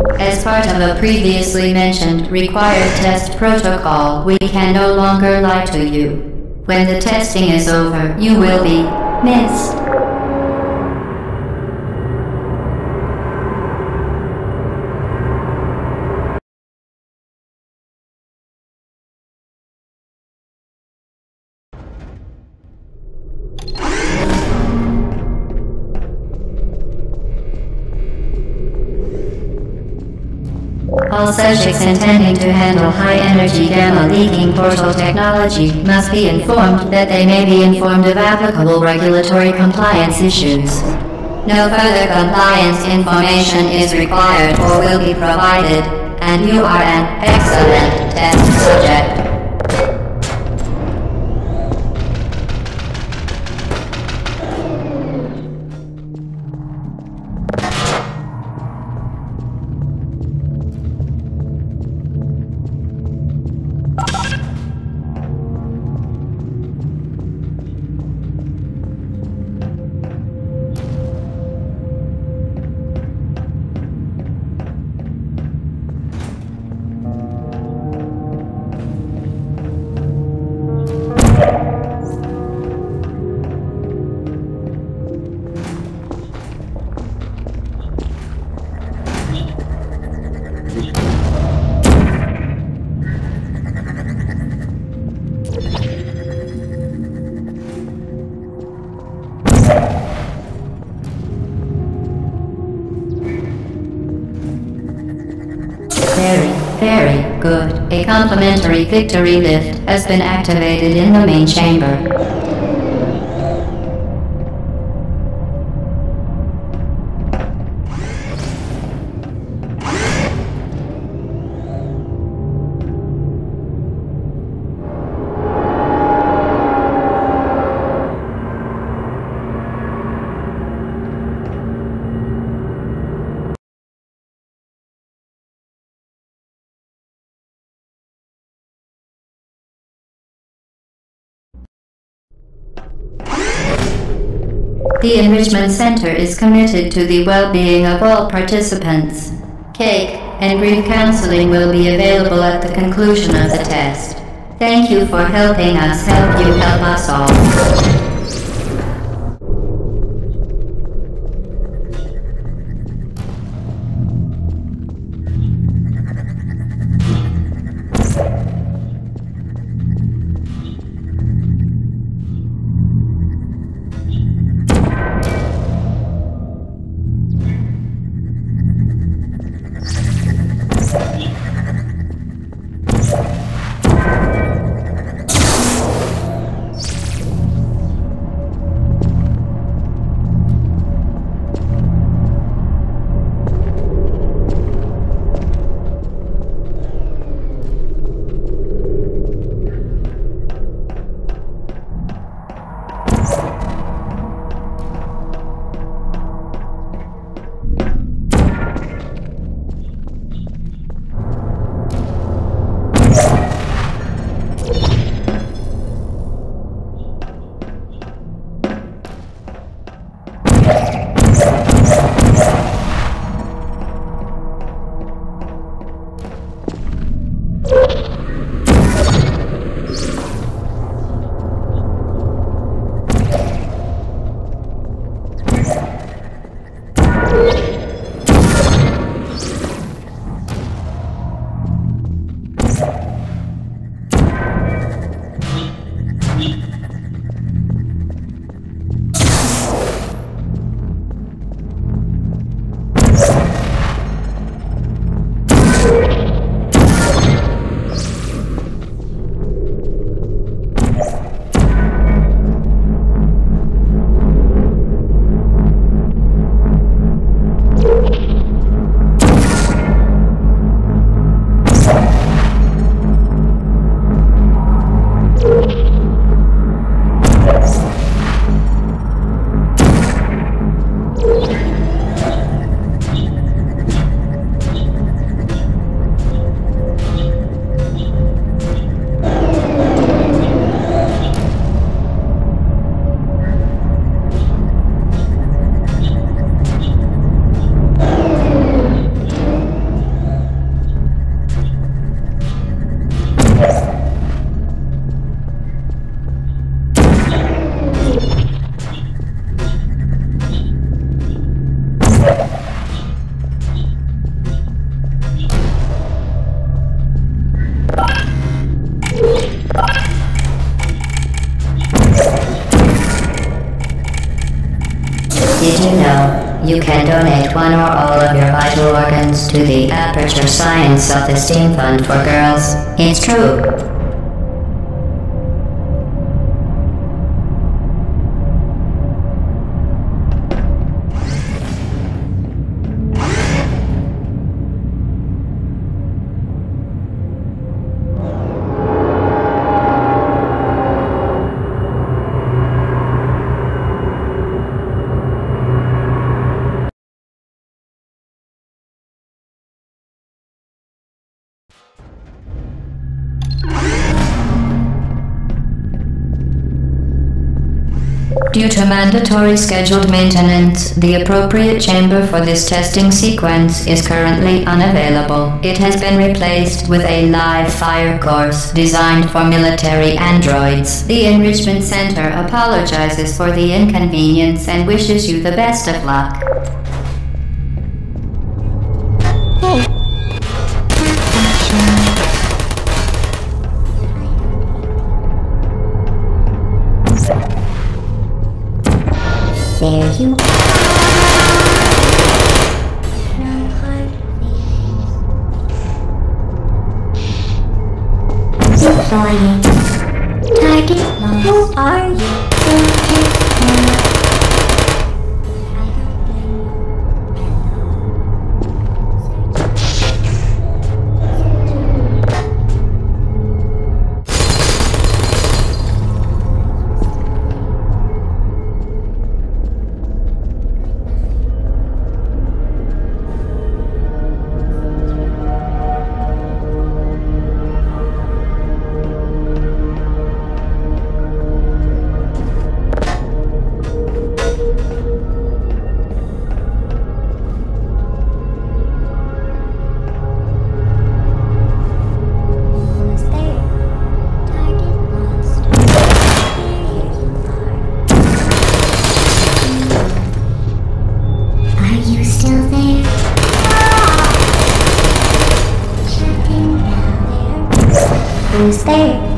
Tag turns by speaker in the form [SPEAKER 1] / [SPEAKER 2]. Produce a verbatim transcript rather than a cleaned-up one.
[SPEAKER 1] As part of a previously mentioned required test protocol, we can no longer lie to you. When the testing is over, you will be missed. All subjects intending to handle high-energy gamma-leaking portal technology must be informed that they may be informed of applicable regulatory compliance issues. No further compliance information is required or will be provided, and you are an excellent test subject. Very, very good. A complimentary victory lift has been activated in the main chamber. The Enrichment Center is committed to the well-being of all participants. Cake and grief counseling will be available at the conclusion of the test. Thank you for helping us help you help us all. You can donate one or all of your vital organs to the Aperture Science Self-Esteem Fund for Girls. It's true. Due to mandatory scheduled maintenance, the appropriate chamber for this testing sequence is currently unavailable. It has been replaced with a live fire course designed for military androids. The Enrichment Center apologizes for the inconvenience and wishes you the best of luck. There you are. No hard feelings. Deploying. Target lost. Who are you? Who's there?